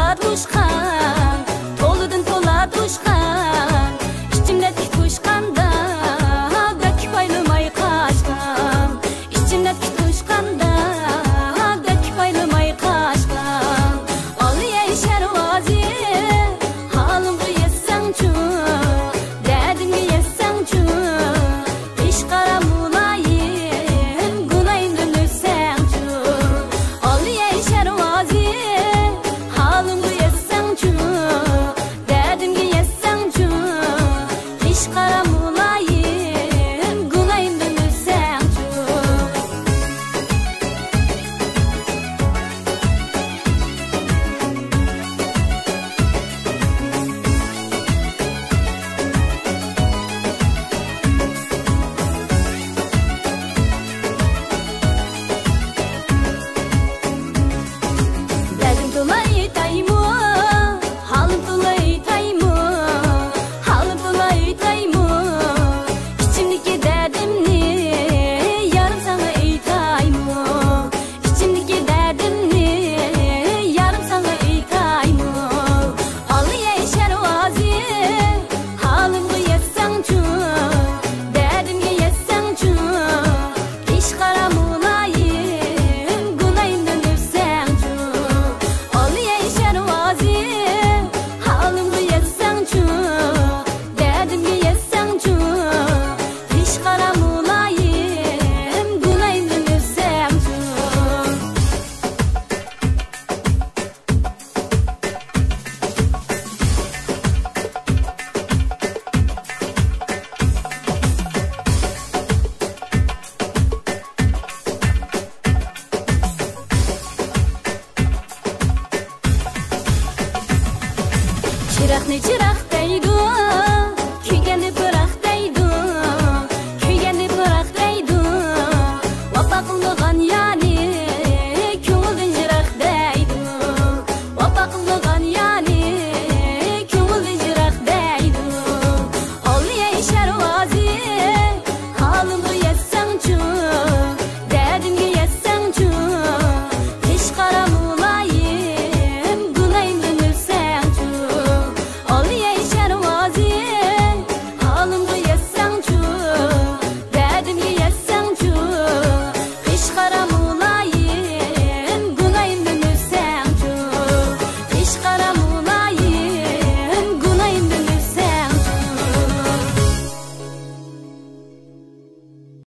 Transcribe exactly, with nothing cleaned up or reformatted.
tola tuşkan, toludun tola tuşkan, içimde tik tuşkanda döküp ayrılmay kaçkan, içimde tik tuşkanda döküp ayrılmay kaçkan. Al yeşer vazi halımı yesen çu, derdimi yesen çu, iş kara mulayim günayın dönürsen çu. Al yeşer vazi halımı yesen çu, derdimi yesen çu, iş kara mulayim günayın dönürsen çu. Derdim dolayı taymu, halim dolayı taymu, halim dolayı taymu, içimdeki derdimni yarım sana eytaymu, içimdeki derdimni yarım sana eytaymu. Al yeşer vazi halimı yesen çu, derdimni yesen çu, iş kara mulayim günayın dönürsen çu. Al yeşer vazi halımı yesen çu, derdimi yesen çu, iş kara mulayim günayın dönürsen çu. Çırak ne çırak